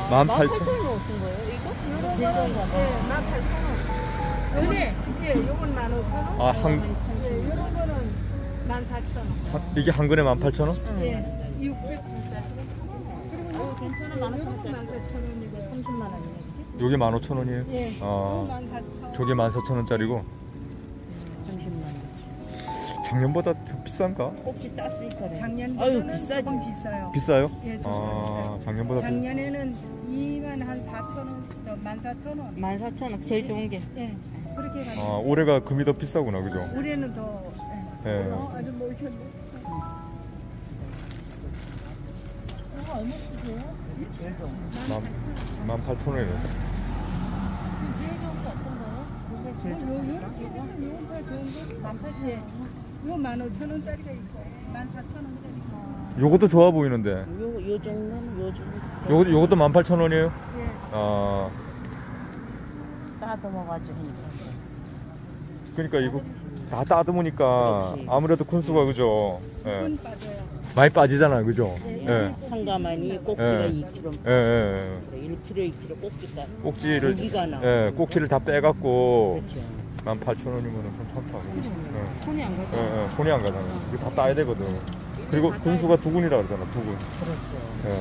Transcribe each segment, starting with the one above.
18,000원 오신 거예요, 이거? 요런 거는 예, 18,000원. 근데 예, 요건 15,000원. 아, 예, 요런 거는 14,000원. 이게 한 근에 18,000원? 예, 600진짜리. 그리고 괜찮아, 요건 14,000원. 14,000원이고 30만 원이네, 그치? 요게 15,000원이에요? 예, 아, 14,000원. 저게 14,000원짜리고 30만 원. 작년보다 좀 비싼가? 꼭지 땄을 거래. 작년보다는 비싸지. 조금 비싸요. 비싸요? 예, 조금 아, 비싸요. 작년보다 작년에는 2만 한 4,000원, 14,000원. 14,000원, 제일 좋은 게. 예, 그렇게 가요. 아, 올해가 금이 더 비싸구나, 그죠? 올해는 더. 예. 예. 아주 멋있네. 이거 얼마씩이에요? 제일 좋은 거. 18,000원이네. 지금 제일 좋은 게 어떤 거요? 요건 더 좋은 거 18,000원. 요 15,000원짜리가 있고 14,000원짜리. 요것도 좋아 보이는데. 요 정도는 요 정도. 요것도 18,000원이에요? 예. 아, 따듬어가지고. 그러니까 이거 다 따듬으니까 그렇지. 아무래도 군수가 그죠? 예. 끈 빠져요. 많이 빠지잖아요, 그죠? 예. 한가마니 꼭지가 예. 2kg. 예, 예, 1kg, 2kg 꼭지가. 꼭지를 고기가 나와. 예, 꼭지를 다 빼갖고 그렇죠. 18,000원이면은 괜찮다고. 손이 안 가죠? 예, 예, 손이 안 가잖아요. 이거 다 따야 되거든. 그리고 군수가 2군이라 그러잖아, 2군. 그렇죠. 예.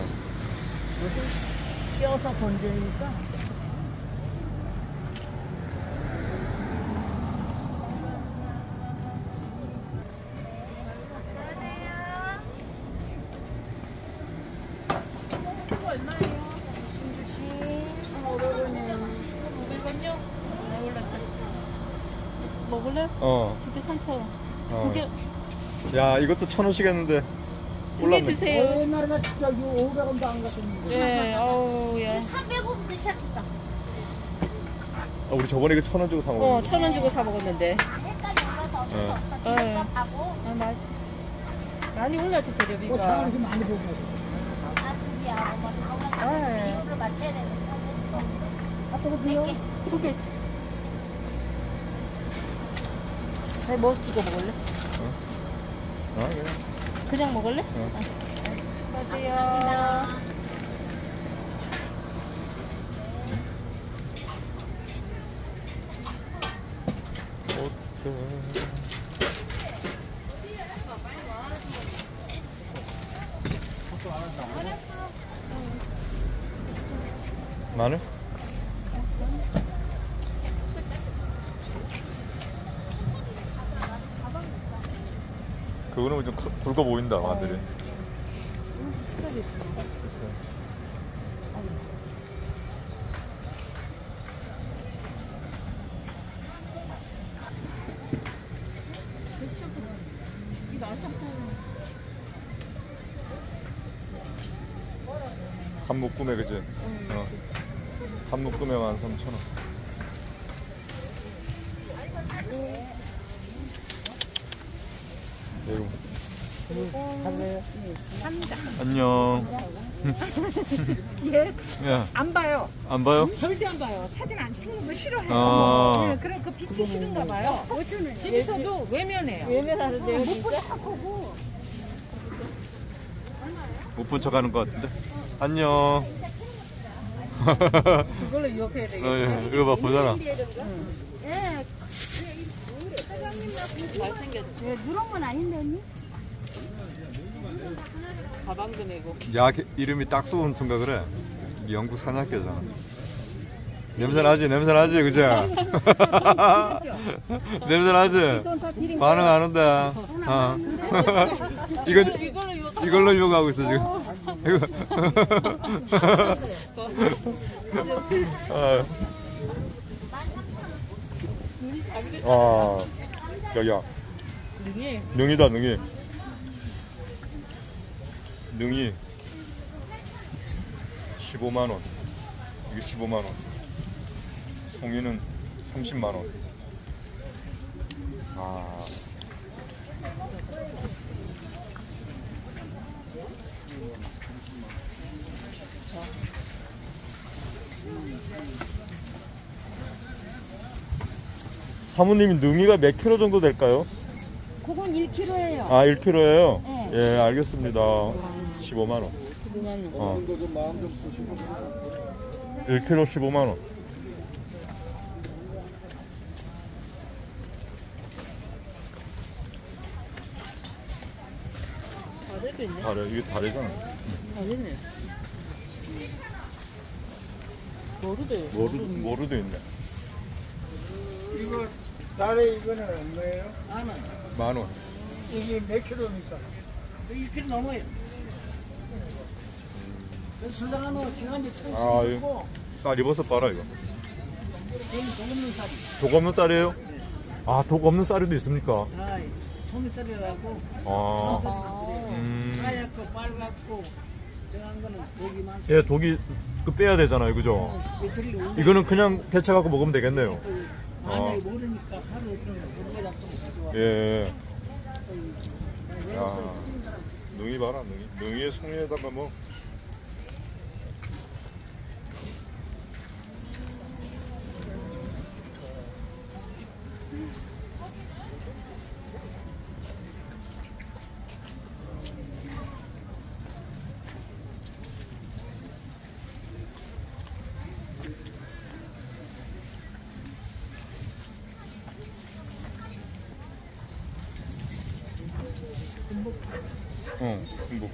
뼈서 건드니까. 먹을래? 어. 2개 3,000원. 어. 2개. 야, 이것도 1,000원씩 했는데 2개 올랐네. 주세요. 옛날에는 진짜 500원도 안 갔었는데. 예, 어우, 야. 300원부터 시작했다. 아, 우리 저번에 이거 1,000원 주고 사 먹었는데. 1,000원 주고 사 먹었는데. 해까지 올라서 어쩔 수 없어. 예. 기름값 하고 아, 많이 올랐지, 뭐 재료비가. 차를 좀 많이 보고. 가스비하고 뭐 다 올라서 예. 비율을 맞춰야 되는데 아, 또 그래요? 2개. 아니, 뭐 찍어 먹을래? 아, 그래. 그냥 먹을래? 어. 어때요? 마늘? 그거는 좀 굵어 보인다, 마늘이. 한 묶음에 그지? 어. 한 묶음에 13,000원. 안녕. 예, 야, 안 봐요. 안 봐요? 절대 안 봐요. 사진 안 찍는 거 싫어해요. 아. 예, 그래 그 빛이 싫은가 봐요. 집에서도 외면해요. 외면하는데요, 못 보는 척 하고. 못 본 척 하는 것 같은데. 안녕. 그걸로 유혹해야 되겠다. 예, 이거 봐, 보잖아. 예, 잘생겼어. 예, 누런 건 아닌데 언니? 가방도 메고. 야, 이름이 딱소훈트인가 그래. 영국 사냥개잖아. 냄새 나지, 냄새 나지, 그죠? 냄새 나지? 반응 안 온다. 어. 이걸로 유혹하고 있어, 지금. 이거. 아, 야, 능이. 능이다, 능이. 능이 15만원. 이게 15만원. 송이는 30만원. 아. 사모님이 능이가 몇 킬로 정도 될까요? 그건 1kg예요. 아, 1kg예요? 네. 예, 알겠습니다. 15만원. 그냥 어. 좀 마음 좀 쓰시고. 1kg 15만 원. 다리도 있네. 다리 이게 다리잖아. 다리네. 모르도. 모루도 있네. 이거 달에 이거는 얼마예요? 만 원. 이게 몇 킬로입니까? 1kg 넘어요. 술당하면 기간이 아, 이거 쌀 입어서 봐라 이거. 독 없는 쌀이에요? 아, 독 없는 쌀도 있습니까? 아, 소미쌀이라고 아, 하얗고 빨갛고 정한 거는 독이 많습니다. 예, 독이 그 빼야 되잖아요, 그죠? 며칠 올려 이거는 그냥 데쳐 갖고 먹으면 되겠네요. 만약에 모르니까 하루 이틀 모르고 잡고 가져와. 예. 야, 능이 봐라, 능이. 능이에 송이에다가 뭐. 뭐.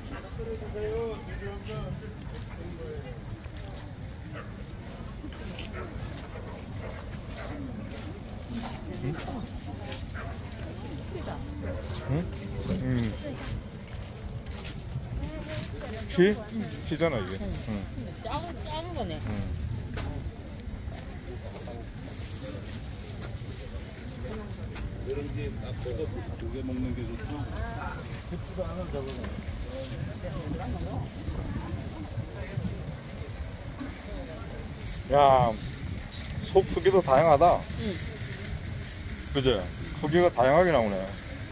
응? 치? 치잖아 이게. 응. 작은 거네. 야, 속 크기도 다양하다. 그제? 크기가 다양하게 나오네.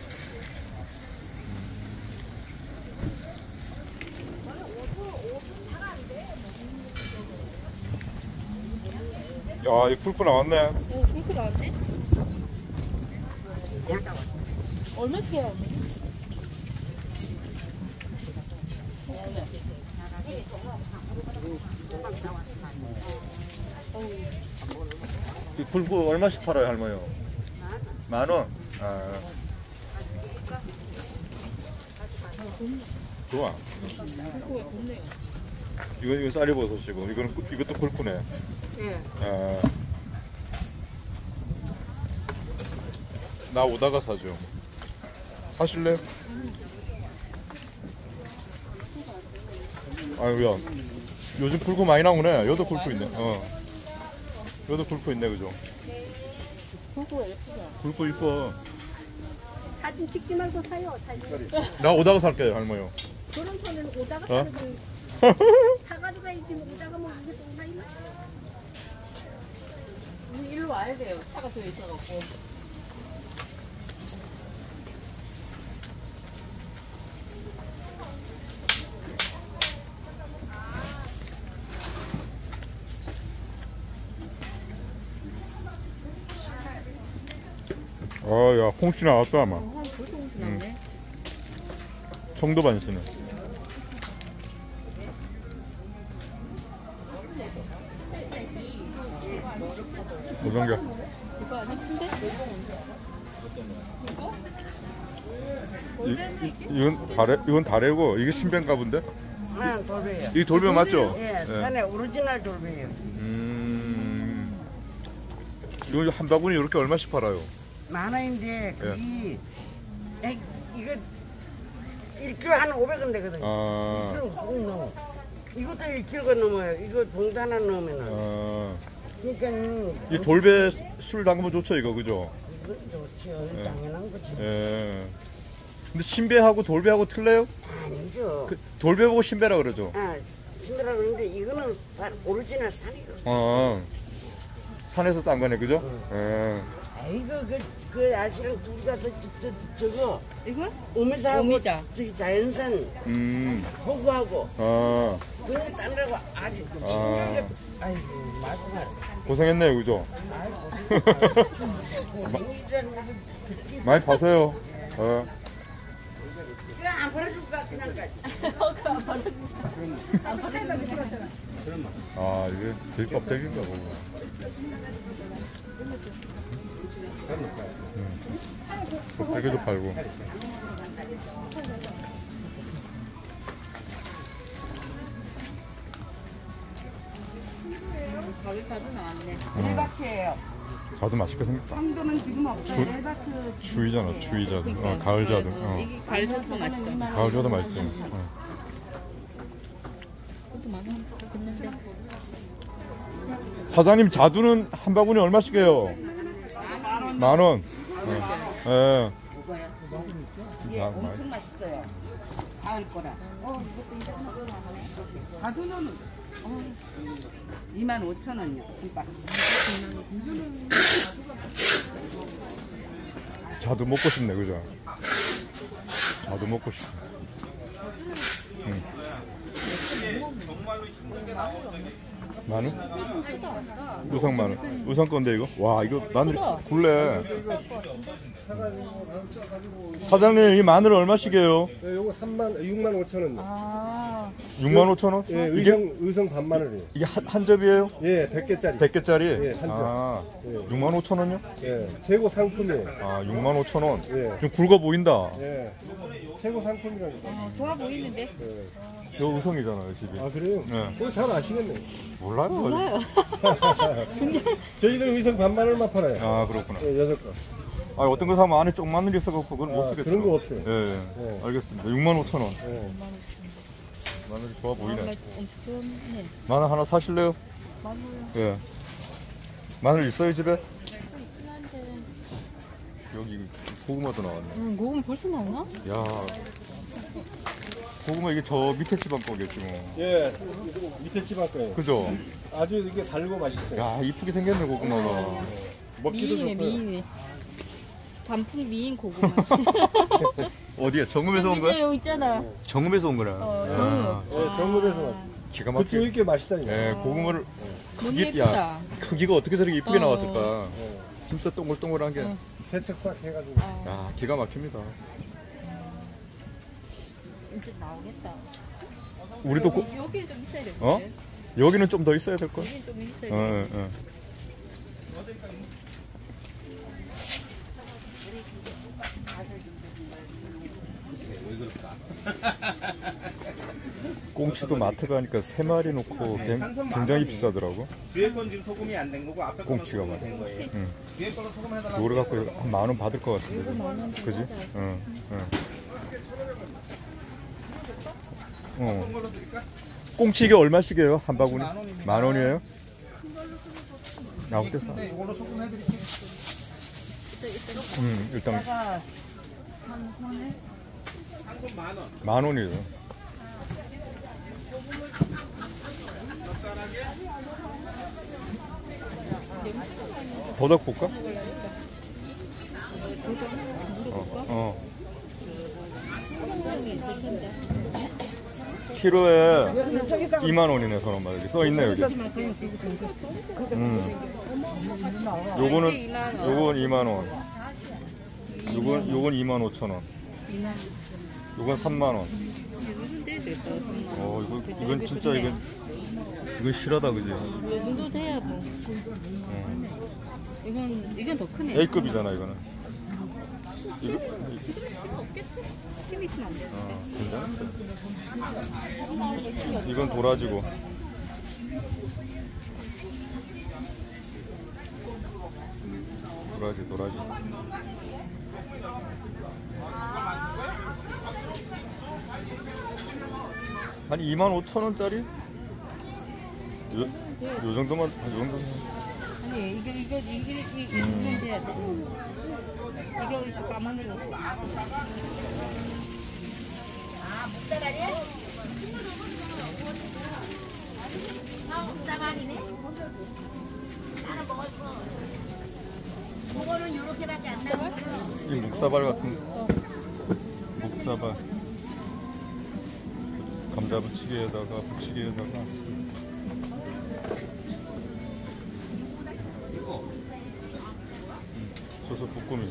야, 이 굵고 나왔네. 오, 그렇게 나왔네? 굵, 얼마씩 해야 돼? 이 굵고 얼마씩 팔아요, 할머니요? 만 원? 아. 좋아. 그거가 좋네요. 이거 쌀이버섯이고, 이것도 굵구네. 예. 아. 나 오다가 사죠. 사실래? 아유야, 요즘 굵고 많이 나오네. 여도 굵고 있네. 여도 굵고 있네, 그죠? 그거가 예쁘다. 굵고 이뻐. 사진 찍지 말고 사요. 사진. 나 오다가 살게요, 할머니요. 그런 손은 오다가 어? 사는 거 사가지고 가야지 오다가 뭐 이게 또 사이나? 우리 일로 와야 돼요. 차가 더 있어갖고. 야, 홍씨 나왔다, 아마. 한 벌써 옷이 났네. 청도 반씨는. 오병겨. 이거 아니야? 큰데? 이건 다래고, 이게 신변가 본데? 아, 돌배요. 이게 돌배 맞죠? 예, 산에 오리지널 돌배요. 이거 한 바구니 이렇게 얼마씩 팔아요? 만 원인데 그게 이거 1kg 한 500원 되거든요. 아, 1kg 조금 넘어. 이것도 1kg가 넘어요. 이거 봉지 하나 넣으면은. 아. 그러니까 이 돌배 술 담그면 좋죠, 이거, 그죠? 이거 좋죠. 당연한 거지. 예. 근데 신배하고 돌배하고 틀려요? 아니죠. 돌배 보고 신배라 그러죠? 아, 힘들어 그러는데 이거는 오리지널 산이거. 산에서 딴 거네, 그죠? 예. 아이고 그 아씨랑 둘이 가서 저거 이거? 오미자하고 오미자. 저기 자연산 호구하고 그런 거 따느라고 아주 신경이 아이고 마지막 고생했네요, 그죠? 고생이라는 많이 파세요. 그냥 안 버려줄까 그냥 가지. 그거 안 받았어. 아 이게 길 껍데기인가 보고. 껍데기도 팔고. 가위바도 나왔네. 일박해예요. 자두 맛있게 생겼다. 황도는 지금 없어요. 주- 일박해. 주의자는 주의자두. 가을 자두. 이게 가을자도 맛있다. 가을 자두 맛있지. 그것도 많이 됐는데. 사장님 자두는 한 바구니 얼마씩 해요? 10,000원. 예. 예, 엄청 맛있어요. 가을 거라. 가두는 25,000원이요. 김밥. 자두 먹고 싶네, 그죠? 자두 먹고 싶네. 마늘? 우상 마늘. 우상 건데 이거? 와 이거 마늘 굴래. 사장님 이 마늘 얼마씩이에요? 네, 요거 6만 5천 원. 아, 65,000원? 예, 이게 의성 반마늘이에요. 이게 한 접이에요? 예, 100개짜리. 100개짜리? 예, 한 접. 아, 예. 65,000원요? 예, 최고 상품이에요. 아, 65,000원. 예. 좀 굵어 보인다. 예, 최고 상품이라니까. 좋아 보이는데? 예. 요 우성이잖아요, 집이. 아, 그래요? 네. 그거 잘 아시겠네. 몰라요. 저희들은 의성 반마늘만 팔아요. 아, 그렇구나. 예, 6거. 아, 어떤 거 사면 안에 쪽 마늘이 있어갖고 그건 못 쓰겠죠. 그런 거 없어요. 예, 예. 예. 알겠습니다. 65,000원. 예. 마늘이 좋아 보이네. 엄청 마늘 하나 사실래요? 마늘 예. 마늘 있어요, 집에? 있긴 한데. 여기 고구마도 나왔네. 고구마 벌써 나오나? 야, 고구마 이게 저 밑에 집안 거겠지 뭐. 예, 밑에 집 할 거예요. 그죠? 아주 이게 달고 맛있어요. 야, 이쁘게 생겼네 고구마가. 먹기도 미인이네 좋고요. 미인. 단풍 미인 고구마. 어디야? 정읍에서 온 거야? 여기 있잖아. 정읍에서 온 거라. 정읍. 예, 정읍에서 기가 그쪽 막히게. 이렇게 맛있다니까. 예, 고구마를 너무 크기, 예쁘다. 야, 크기가 어떻게 저렇게 이쁘게 나왔을까? 예. 진짜 동글동글한 게. 세척싹 해가지고. 야, 기가 막힙니다. 이제 나오겠다. 우리도 여기는 좀 있어야 돼. 어? 여기는 좀 더 있어야 될 걸. 여기는 좀 있어야 돼. 어, 어. 꽁치도 마트 가니까 3마리 놓고 굉장히 비싸더라고. 뒤에 건 지금 소금이 안 된 거고 앞에 꽁치가 거는 소금이 된 말이야. 거예요. 응. 뒤에 걸로 소금 해달라. 요걸 갖고 한 10,000원 받을 것 같은데. 그지? 응. 응. 걸로 드릴까? 꽁치 이게 얼마씩이에요? 한 바구니? 10,000원이에요? 야, 어때 사? 네, 이걸로 소금 해드릴게요. 일단 한건 10,000원. 10,000원이죠. 더덕 볼까? 어. 키로에 20,000원이네, 저놈아. 여기 써있네, 여기. 요건 20,000원. 요건 25,000원. 요건 30,000원. 이건 진짜 이건 실하다, 그지? 이 정도 돼야 뭐. 이건 더 크네. A급이잖아, 이거는. 이거, 힘 있으면 안 돼. 괜찮아. 이건 도라지고. 도라지. 한 25,000원짜리? 요 정도만, 요 정도면. 아니 이거 돼야 돼. 이거 이렇게 까만으로. 묵사발이야? 묵사발이네? 나는 먹을 거. 그거는 요렇게밖에 안 나와. 이 묵사발 같은 묵사발 감자 부치기에다가 소스 볶음이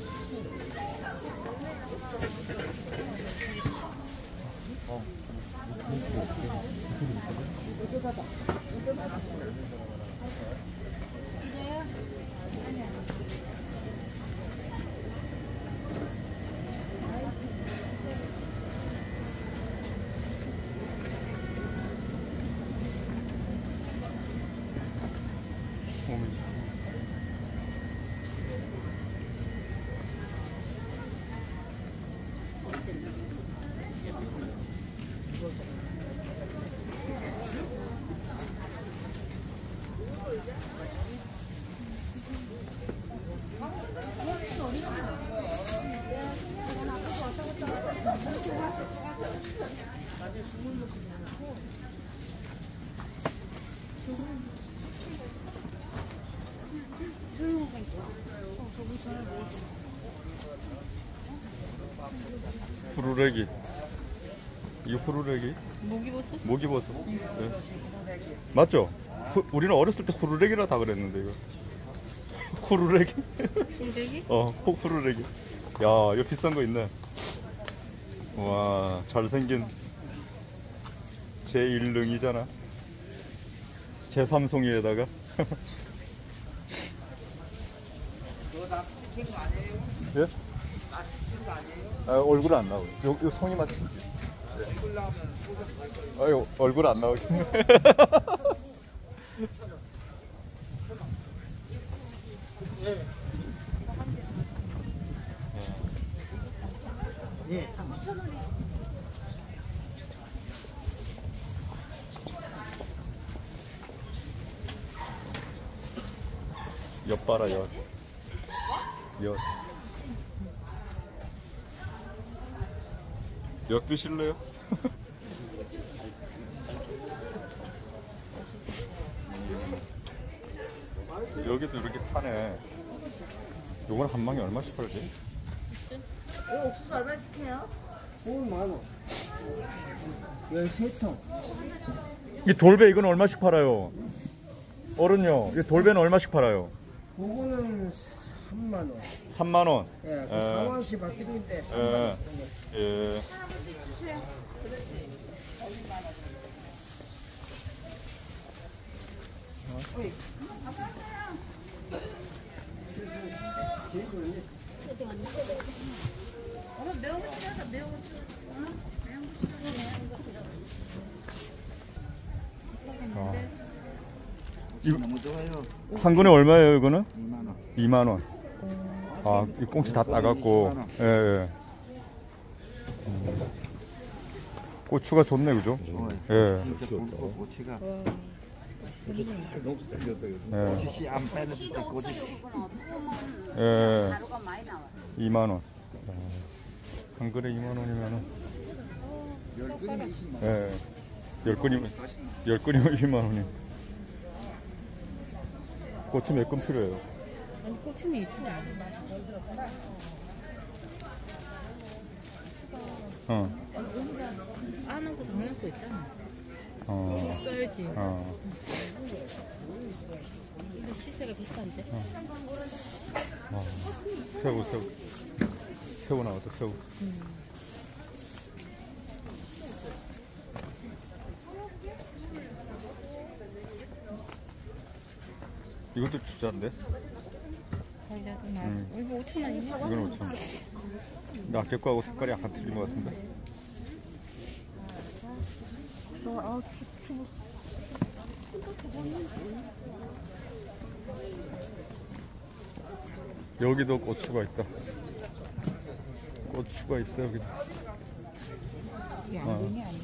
후루레기. 이 후루레기? 목이버섯? 목이버섯. 네. 맞죠? 우리는 어렸을 때 후루레기라 다 그랬는데 이거. 후루레기? 풀대기? 후루레기. 야, 이거 비싼 거 있네. 와, 잘생긴 제1능이잖아. 제3송이에다가. 너나 시킨 거 아니에요? 예? 나 시킨 거 아니에요? 아, 얼굴 안 나오고. 요 송이 맞지? 얼굴 나오면 소주 갈 거예요. 아유, 얼굴 안 나오긴. 예. 엿 봐라, 엿. 엿. 엿 드실래요? 여기도 이렇게 파네. 요건 한 망에 얼마씩 팔지? 옥수수 얼마씩 해요? 5만원 13통. 이 돌배 이건 얼마씩 팔아요? 어른요, 이 돌배는 얼마씩 팔아요? 그거는 3만원. 3만 원. 예, 그 예. 상황시 바뀌는데 예. 3만원. 예. 너무 좋아요. 한 근에 얼마예요, 이거는? 2만 원. 2만 원. 아, 이 꽁치 다 따갖고. 예, 예. 고추가 좋네, 그죠? 예. 진짜 굵고 고치가 예. 고치 안 빼는 데 고치. 예. 가루가 많이 나와. 2만 원. 한 근에 2만 원이면은. 10근이 20만 원. 예. 10근이면 2만 원이. 고추 몇 근 필요해요? 아니 고추는 있어. 아는 거 정할 거 있잖아. 써야지. 근데 시세가 비싼데. 새우. 새우 나왔다, 새우. 이것도 주자인데? 달려도 이거 5천 원이네. 이건 5천 원. 근데 아까 거하고 색깔이 약간 틀린 것 같은데? 여기도 고추가 있다. 고추가 있어, 여기도. 양동이 아니야.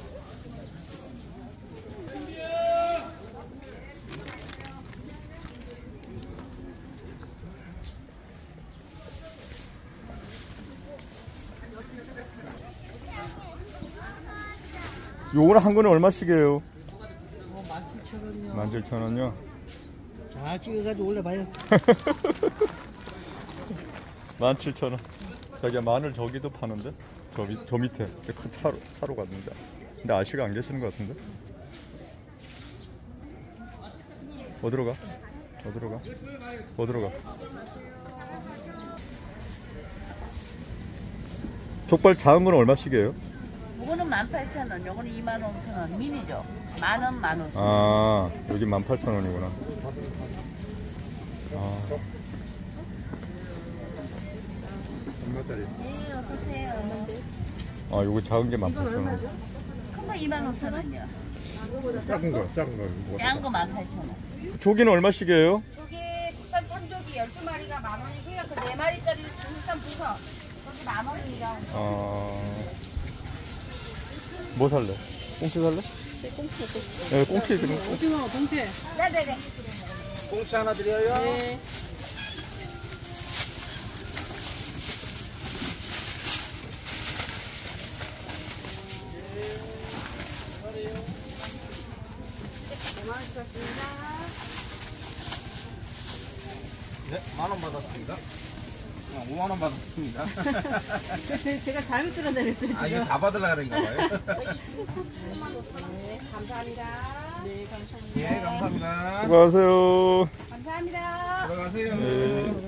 요거는 한 근에 얼마씩이에요? 17,000원이요. 17,000원이요? 잘 찍어가지고 올려봐요. 17,000원. 자기야, 마늘 저기도 파는데? 저 밑에 큰 차로 갔는데. 근데 아저씨가 안 계시는 것 같은데? 어디로 가? 어디로 가? 족발 작은 건 얼마씩이에요? 그거는 18,000원, 요거는 25,000원. 미니죠. 10,000원, 15,000원. 아, 여기 18,000원이구나. 아, 얼마짜리? 네, 어서오세요. 아, 요거 작은 게 18,000원. 큰 거 25,000원이요. 작은 거. 작은 거 18,000원. 조기는 얼마씩이에요? 조기 국산 참조기 12마리가 10,000원이고요. 그 4마리짜리는 중국산 부서. 거기 10,000원입니다. 뭐 살래? 꽁치 살래? 네, 꽁치 꽁치. 네, 꽁치 드림. 오징어 동태. 네네네. 꽁치 하나 드려요. 네. 네, 10,000원 받았습니다. 5만원 받았습니다. 제가 잘못 들어내렸어요 지금. 아, 이거 다 받으려고 그런가 봐요. 감사합니다. 네, 감사합니다. 예, 감사합니다. 수고하세요. 감사합니다. 들어가세요. 네.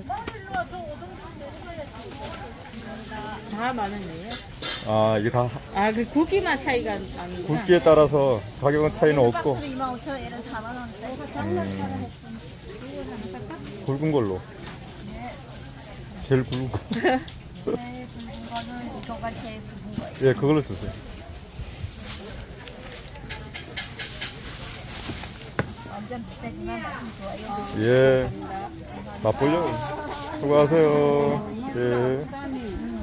다 10,000원이에요? 아, 이게 다 아, 그 굵기만 차이가 나는구나. 굵기에 따라서 가격은 차이는 없고 박스로 25,000원, 얘는 4만원대. 굵은 걸로. 제일 굵은 거. 제일 굵은 거는 이거가 제일 굵은 거예요. 예, 그걸로 주세요. 완전 비싸지만 맛은 좋아요. 예. 맛보려고. 수고하세요. 예.